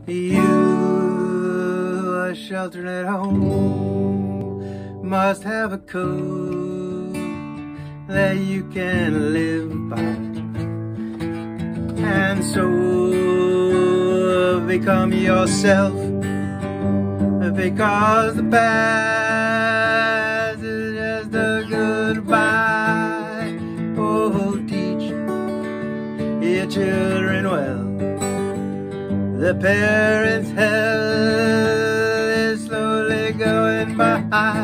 You are sheltered at home, must have a code that you can live by, and so become yourself, because the past is just a goodbye. Oh, teach your children well. The parents' hell is slowly going by,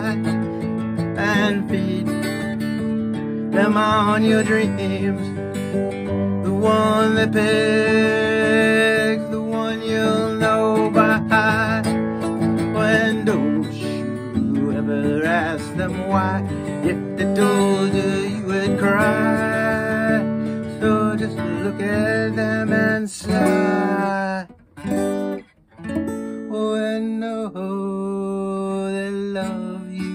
and feed them on your dreams. The one that picks, the one you'll know by. When don't you ever ask them why? If they told you, you would cry. So just look at them and sigh. Oh, and know they love you.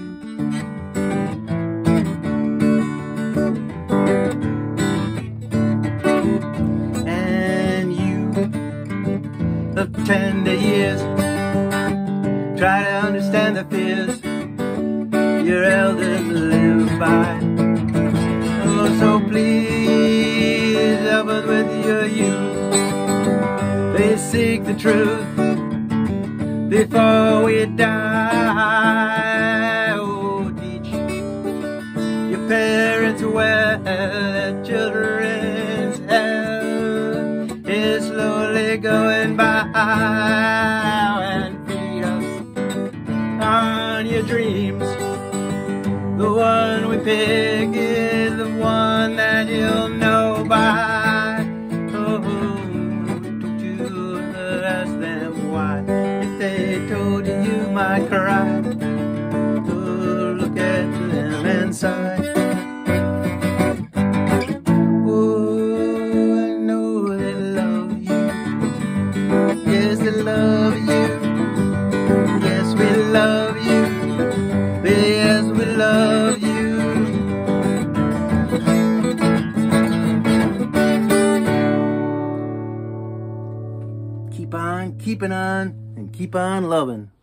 And you of tender years, try to understand the fears your elders live by. Oh, so please help us with your youth. They seek the truth before we die. Oh, teach your parents well that children's hell is slowly going by, and feed us on your dreams. The one we pick is the one that you'll know by. Oh, don't you ask them why? If they told you, you might cry. Oh, look at them and sigh. Oh, I know they love you. Yes, they love you. Yes, we love you. Yes, we love you. Keep on keeping on and keep on loving.